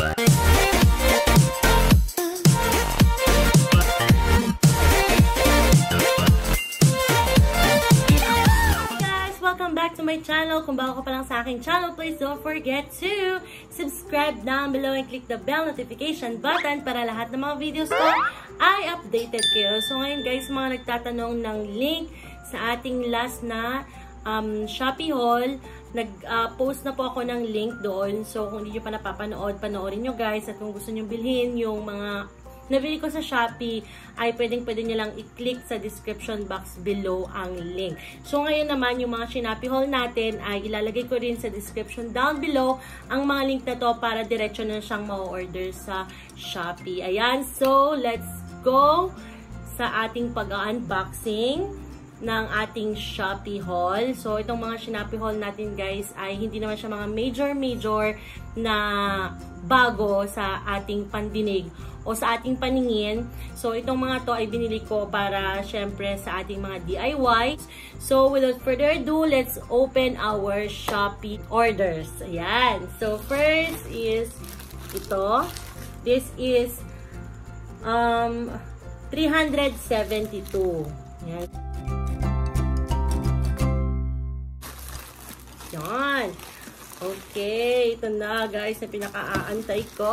My channel. Kung bago ka pa lang sa aking channel, please don't forget to subscribe down below and click the bell notification button para lahat ng mga videos ko ay updated kayo. So ngayon guys, mga nagtatanong ng link sa ating last na Shopee haul, nag-post na po ako ng link doon. So kung hindi nyo pa napapanood, panoorin nyo guys. At kung gusto nyo bilhin yung mga nabili ko sa Shopee, ay pwede nyo lang i-click sa description box below ang link. So, ngayon naman, yung mga Shopee haul natin ay ilalagay ko rin sa description down below ang mga link na to para diretso na siyang ma-order sa Shopee. Ayan, so let's go sa ating pag-unboxing ng ating Shopee haul. So, itong mga Shopee haul natin guys ay hindi naman siya mga major na bago sa ating pandinig o sa ating paningin. So, itong mga to ay binili ko para syempre sa ating mga DIY. So, without further ado, let's open our Shopee orders. Ayan. So, first is ito. This is 372. Ayan. Yan. Okay. Ito na guys na pinaka-aantay ko.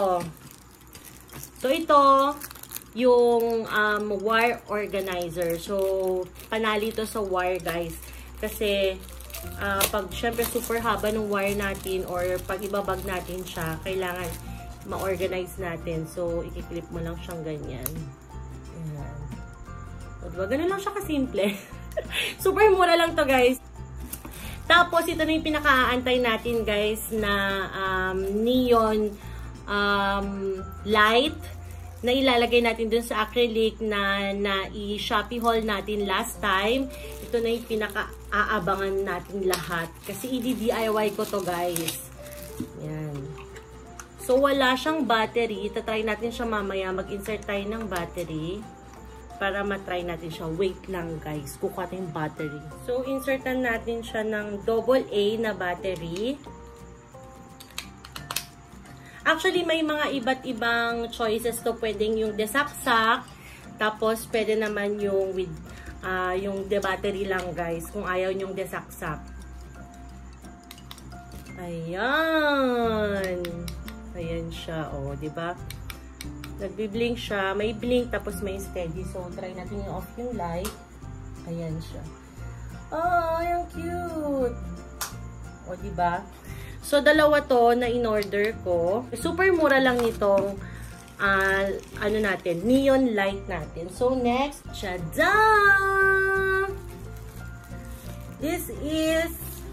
So, ito, yung wire organizer. So, panali to sa wire, guys. Kasi, pag syempre super haba ng wire natin or pag ibabag natin siya, kailangan ma-organize natin. So, i-clip mo lang siyang ganyan. Ayan. So, diba? Ganun lang siya kasimple. Super mura lang to, guys. Tapos, ito na yung pinaka-aantay natin, guys, na neon light na ilalagay natin dun sa acrylic na i-Shopee haul natin last time. Ito na yung pinaka-aabangan natin lahat. Kasi i-DIY ko to guys. Yan. So, wala siyang battery. Itatry natin siya mamaya. Mag-insert tayo ng battery para matry natin siya. Wait lang guys. Kukuha tayong battery. So, insertan natin siya ng AA na battery. Actually, may mga iba't ibang choices to. Pwedeng yung desaksak. Tapos, pwede naman yung with yung de battery lang, guys. Kung ayaw nyong desaksak. Ayan. Ayan siya, oh. Diba? Nagbi-blink siya. May blink, tapos may steady. So, try natin yung off yung light. Ayan siya. Oh, yung cute. O, diba? So, dalawa to na in-order ko. Super mura lang nitong ano natin, neon light natin. So, next, tadam! This is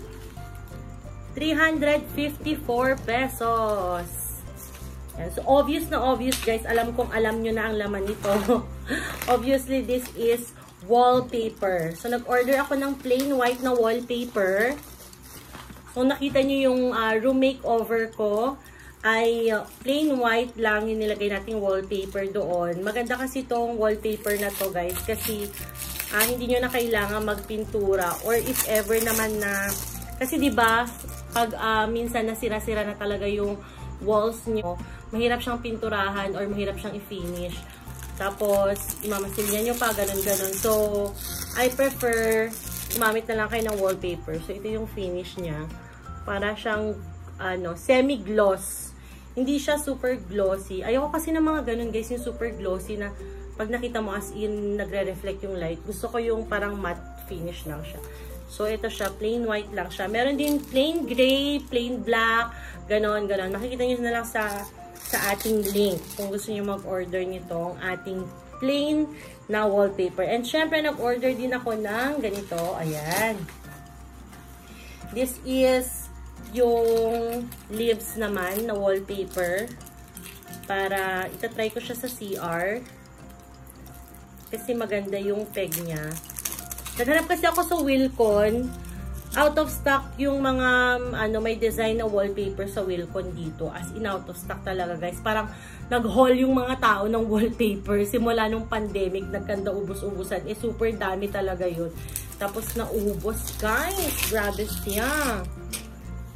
354 pesos. Yan. So, obvious na obvious, guys. Alam kong alam nyo na ang laman nito. Obviously, this is wallpaper. So, nag-order ako ng plain white na wallpaper. So, nakita nyo yung room makeover ko ay plain white lang yung nilagay nating wallpaper doon. Maganda kasi itong wallpaper na to guys kasi hindi nyo na kailangan magpintura or if ever naman na kasi diba pag minsan nasira-sira na talaga yung walls nyo, mahirap siyang pinturahan or mahirap siyang i-finish. Tapos, imamasilya nyo pa, ganun-ganun. So, I prefer gumamit na lang kayo ng wallpaper. So, ito yung finish niya. Para siyang, semi-gloss. Hindi siya super glossy. Ayoko kasi ng mga ganun, guys, yung super glossy na pag nakita mo as in, nagre-reflect yung light. Gusto ko yung parang matte finish lang siya. So, ito siya. Plain white lang siya. Meron din plain gray, plain black, ganon. Makikita nyo na lang sa ating link kung gusto nyo mag-order nitong ating plain na wallpaper. And syempre, nag-order din ako ng ganito. Ayan. This is yung leaves naman na wallpaper. Para itatry ko siya sa CR. Kasi maganda yung peg niya. Naghanap kasi ako sa Wilcon. Out of stock yung mga may design na wallpaper sa Wilcon dito. As in out of stock talaga guys. Parang nag-haul yung mga tao ng wallpaper. Simula nung pandemic, nagkanda ubos-ubusan. Super dami talaga yun. Tapos naubos guys. Grabe siya.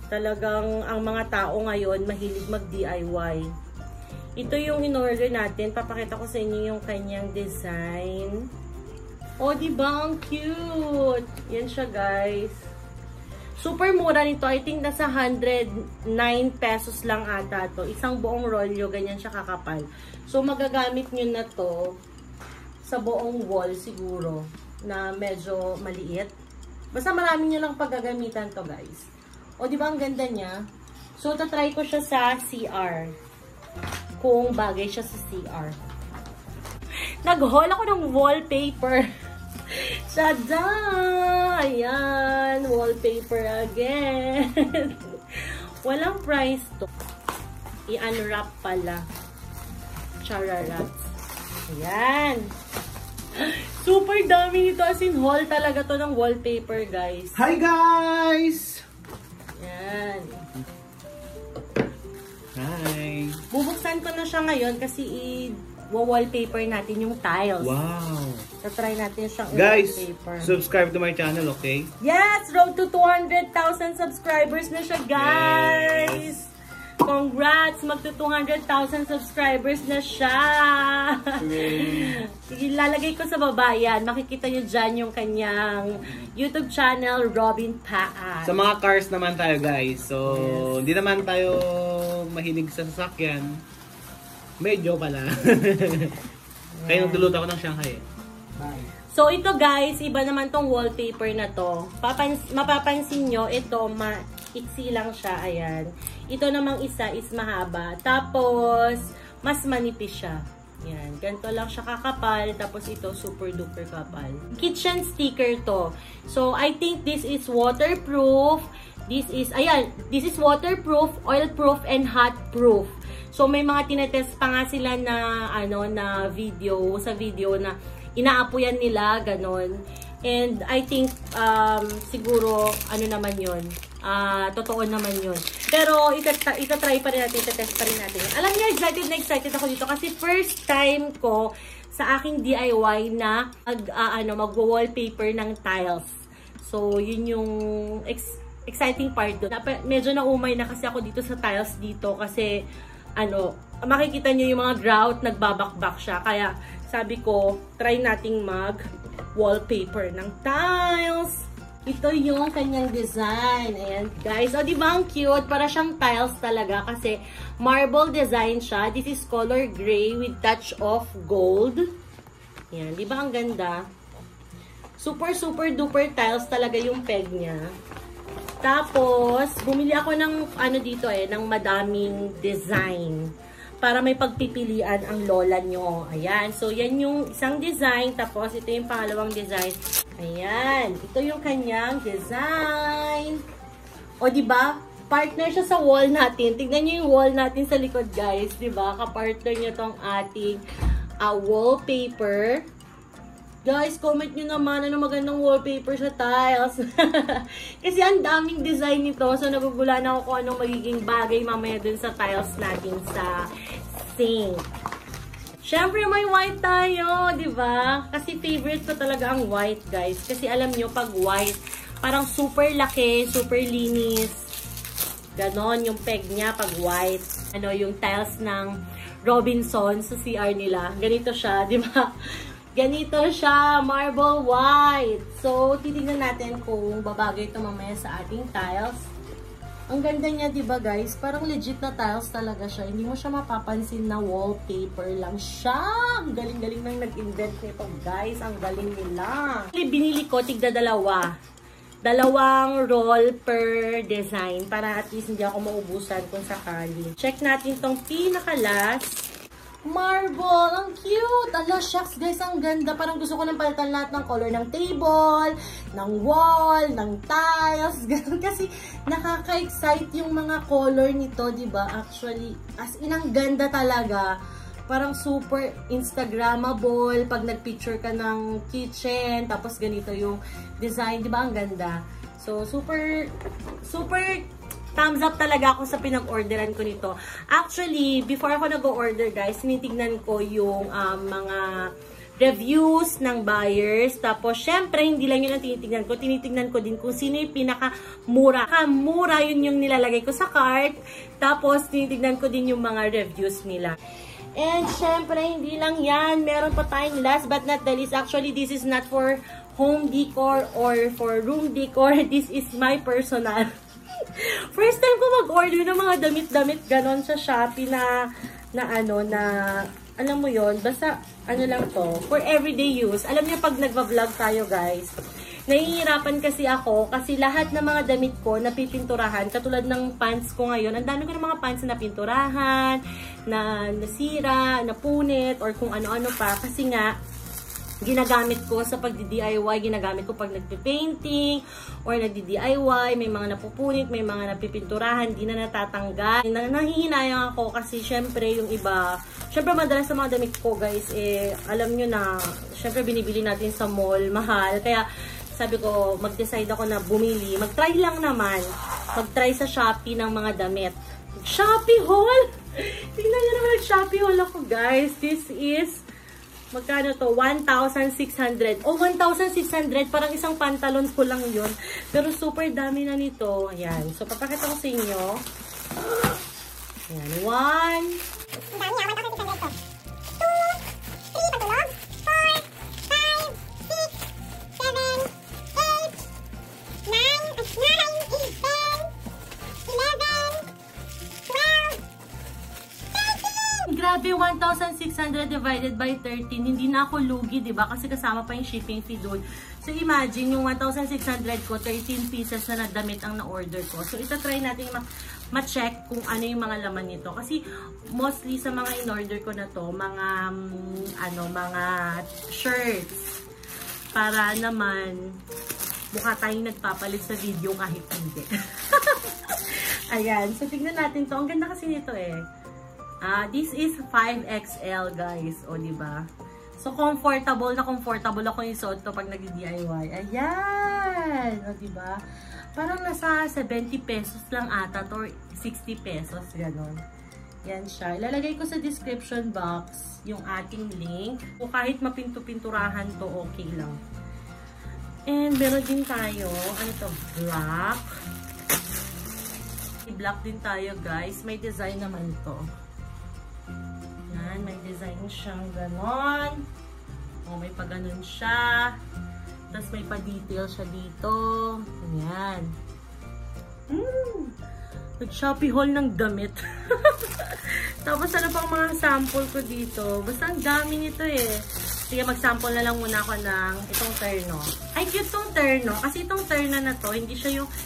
Talagang ang mga tao ngayon mahilig mag-DIY. Ito yung in-order natin. Papakita ko sa inyo yung kanyang design. Oh, diba? Ang cute! Yan siya, guys. Super mura nito. I think nasa 109 pesos lang ata to. Isang buong rolyo, ganyan siya kakapal. So, magagamit nyo na to sa buong wall siguro na medyo maliit. Basta marami nyo lang paggagamitan to, guys. O, diba ang ganda niya? So, tatry ko siya sa CR. Kung bagay siya sa CR. Nag-haul ako ng wallpaper. Tada! Ayan! Wallpaper again. Walang price to. I-unwrap pala. Chararats. Ayan. Super dami nito. As in, haul talaga to ng wallpaper, guys. Hi, guys! Ayan. Hi! Bubuksan ko na siya ngayon kasi i-wallpaper natin yung tiles. Wow! So, try natin siyang Guys, wallpaper. subscribe to my channel, okay? Yes! Road to 200,000 subscribers na siya, guys! Yes. Congrats! Magto 200,000 subscribers na siya! Ilalagay ko sa baba yan. Makikita nyo dyan yung kanyang YouTube channel, Robin Paat. Sa mga cars naman tayo, guys. So, hindi naman tayo mahilig sa sasakyan. Medyo pala. Kaya nagduluto ako ng Shanghai. Bye. So, ito guys, iba naman tong wallpaper na to. Mapapansin nyo, ito, iksi lang siya. Ayan. Ito namang isa is mahaba. Tapos, mas manipis siya. Ayan. Ganito lang siya kakapal. Tapos, ito, super duper kapal. Kitchen sticker to. So, I think this is waterproof. This is, ayan, this is waterproof, oil-proof, and hot-proof. So, may mga tinetest pa nga sila na, na video, sa video na inaapuyan nila, ganon. And I think, siguro, naman yun, totoo naman yun. Pero, itatry pa rin natin, itatest pa rin natin. Alam niyo, excited ako dito kasi first time ko sa aking DIY na mag-wallpaper ng tiles. So, yun yung exciting part doon. Medyo naumay na kasi ako dito sa tiles dito kasi, makikita nyo yung mga grout, nagbabakbak siya. Kaya, sabi ko, try nating mag-wallpaper ng tiles. Ito yung kanyang design. Ayan, guys. O, diba ang cute? Para siyang tiles talaga kasi marble design siya. This is color gray with touch of gold. Ayan, diba ang ganda? Super, super duper tiles talaga yung peg niya. Tapos, bumili ako ng dito ng madaming design para may pagpipilian ang lola nyo. Ayan. So, yan yung isang design. Tapos, ito yung pangalawang design. Ayan. Ito yung kanyang design. O, diba? Partner siya sa wall natin. Tignan nyo yung wall natin sa likod, guys. Diba? Kapartner nyo tong ating wallpaper. Guys, comment nyo naman magandang wallpaper sa tiles. Kasi ang daming design nito. So, nagugulan ako kung anong magiging bagay mamaya dun sa tiles natin sa sink. Syempre, may white tayo, di ba? Kasi favorite ko talaga ang white, guys. Kasi alam nyo, pag white, parang super laki, super linis. Ganon yung peg niya pag white. Yung tiles ng Robinson sa CR nila. Ganito siya, di ba? Ganito siya, marble white. So, titignan natin kung babagay ito mamaya sa ating tiles. Ang ganda niya, diba guys? Parang legit na tiles talaga siya. Hindi mo siya mapapansin na wallpaper lang siya. Ang galing-galing nang nag-invent nito, guys. Ang galing nila. Binili ko, tigda dalawa. Dalawang roll per design para at least hindi ako maubusan kung sakali. Check natin tong pinaka-last. Marble! Ang cute! Ala, shucks guys, ang ganda. Parang gusto ko nang palitan lahat ng color ng table, ng wall, ng tiles. Ganun kasi nakaka-excite yung mga color nito, diba? Actually, as in, ang ganda talaga. Parang super Instagrammable. Pag nag-picture ka ng kitchen, tapos ganito yung design, diba? Ang ganda. So, super thumbs up talaga ako sa pinag-orderan ko nito. Actually, before ako nag-order guys, tinitignan ko yung mga reviews ng buyers. Tapos, syempre, hindi lang yun ang tinitignan ko. Tinitignan ko din kung sino yung pinakamura. Mura yun yung nilalagay ko sa cart. Tapos, tinitignan ko din yung mga reviews nila. And, syempre, hindi lang yan. Meron pa tayong last but not the least. Actually, this is not for home decor or for room decor. This is my personal. First time ko mag-order ng mga damit-damit ganon sa Shopee na alam mo yon, basta ano lang to, for everyday use. Alam niyo pag nagva-vlog tayo guys, nahihirapan kasi ako kasi lahat ng mga damit ko napipinturahan, katulad ng pants ko ngayon. Ang dami ko ng mga pants na napinturahan, na nasira, napunit, or kung ano-ano pa. Kasi nga, ginagamit ko sa pagdi-DIY, ginagamit ko pag nagpe-painting or nagdi-DIY, may mga napupunit, may mga napipinturahan, di na natatanggal. Nahihinayang ako kasi syempre yung iba, syempre madalas sa mga damit ko guys, alam nyo na, syempre binibili natin sa mall, mahal. Kaya sabi ko, mag-decide ako na bumili. Mag-try lang naman. Mag-try sa Shopee ng mga damit. Shopee haul! Tingnan nyo naman Shopee haul ako guys. This is magkano to? 1,600. O, 1,600. Parang isang pantalon ko lang yun. Pero super dami na nito. Ayan. So, papakita ko sa inyo. Ayan. 1. Ang dami 1,600 to. 2, 3 pagulog. 4, 5, 6, 7, 8, 9, 10, 11, 12, 13. Grabe, 1,600 divided by 13. Hindi na ako lugi, diba? Kasi kasama pa yung shipping fee doon. So, imagine, yung 1,600 ko, 13 pieces na damit ang na-order ko. So, itatry natin ma-check kung ano yung mga laman nito. Kasi, mostly sa mga in-order ko na to, mga shirts. Para naman, mukha tayong nagpapalit sa video kahit hindi. Ayan. So, tignan natin to. Ang ganda kasi nito this is 5XL guys. O, diba? So, comfortable ako yung suot to pag nag-DIY. Ayan! O, diba? Parang nasa 70 pesos lang ata to, or 60 pesos, gano'n. Yan siya. Ilalagay ko sa description box yung ating link. So, kahit mapinto-pinturahan to, okay lang. And, meron din tayo, ano to, black. Black din tayo, guys. May design naman to. Yan, may design siyang ganon. O, may pa ganon siya. Tapos may pa-detail siya dito. Ayan. Nag-Shopee haul ng damit. Tapos ano pang mga sample ko dito. Basta ang dami nito Sige, mag-sample na lang muna ako ng itong terno. Ay, cute tong terno. Kasi itong terno na to, hindi siya yung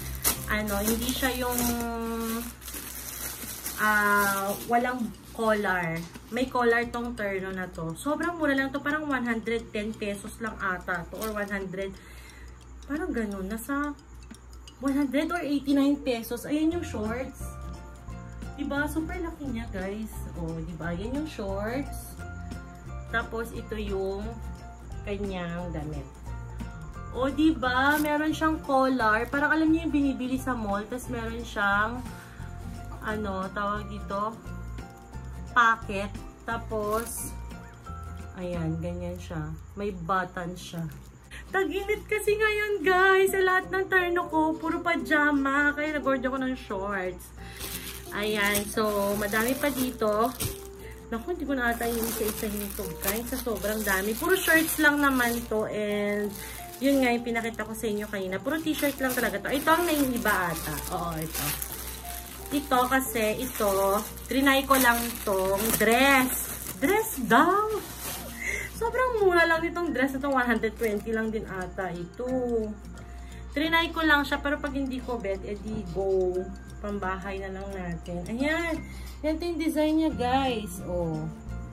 walang collar. May collar tong terno na to. Sobrang mura lang to. Parang 110 pesos lang ata to. Or 100. Parang ganun. Nasa 100 or 89 pesos. Ayan yung shorts. Diba? Super laki niya, guys. O, diba? Ayan yung shorts. Tapos, ito yung kanyang damit. O, diba? Meron siyang collar. Parang alam niyo yung binibili sa mall. Tapos, meron siyang tawag dito, packet. Tapos, ayan, ganyan siya. May button siya. Tag-init kasi ngayon, guys. Sa lahat ng terno ko, puro pajama. Kaya nag-order ko ng shorts. Ayan, so, madami pa dito. Naku, hindi ko na ata yung isa-isahin ito, guys. Sa sobrang dami. Puro shorts lang naman to. And, yun nga yung pinakita ko sa inyo kanina. Puro t-shirt lang talaga to. Ito ang naiiba ata. Oo, ito. Ito kasi, trinay ko lang tong dress. Dress daw! Sobrang mura lang itong dress. Itong 120 lang din ata. Ito. Trinay ko lang siya, pero pag hindi ko bet, edi go. Pambahay na lang natin. Ayan. Yan ito yung design niya, guys. Oh.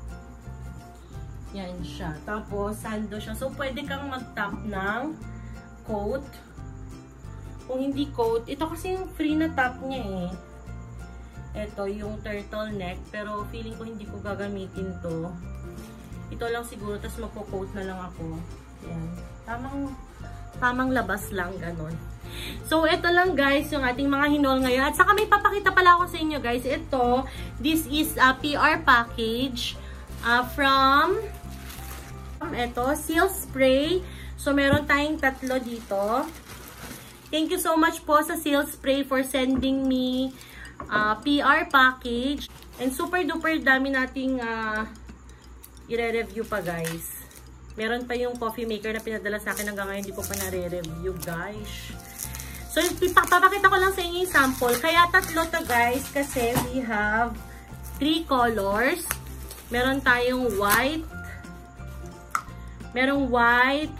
Yan siya. Tapos, sando siya. So, pwede kang mag-top ng coat. Kung hindi coat, ito kasi yung free na top niya Ito, yung turtleneck. Pero, feeling ko hindi ko gagamitin to. Ito lang siguro. Tapos, magpo-coat na lang ako. Yan. Tamang labas lang, ganon. So, ito lang guys, yung ating mga hinol ngayon. At saka may papakita pala ako sa inyo guys. Ito, this is a PR package from Ito, seal spray. So, meron tayong 3 dito. Thank you so much po sa seal spray for sending me PR package. And super duper dami nating i-review pa, guys. Meron pa yung coffee maker na pinadala sa akin hanggang ngayon hindi ko pa nare-review, guys. So, papakita ko lang sa inyo yung sample. Kaya 3 to, guys, kasi we have 3 colors. Meron tayong white. Merong white,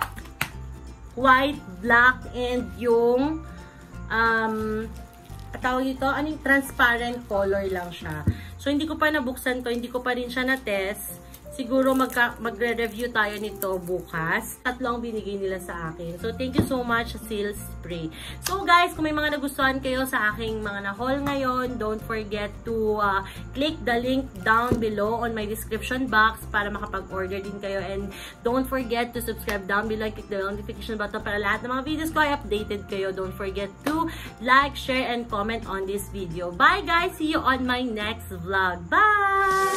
black, and yung tawag ito, anong transparent color lang siya. So, hindi ko pa nabuksan to, hindi ko pa rin siya na-test. Siguro magre-review tayo nito bukas. 3 ang binigay nila sa akin. So, thank you so much, Seal Spray. So, guys, kung may mga nagustuhan kayo sa aking mga na-haul ngayon, don't forget to click the link down below on my description box para makapag-order din kayo. And don't forget to subscribe down below and click the notification button para lahat ng mga videos ko ay updated kayo. Don't forget to like, share, and comment on this video. Bye, guys! See you on my next vlog. Bye!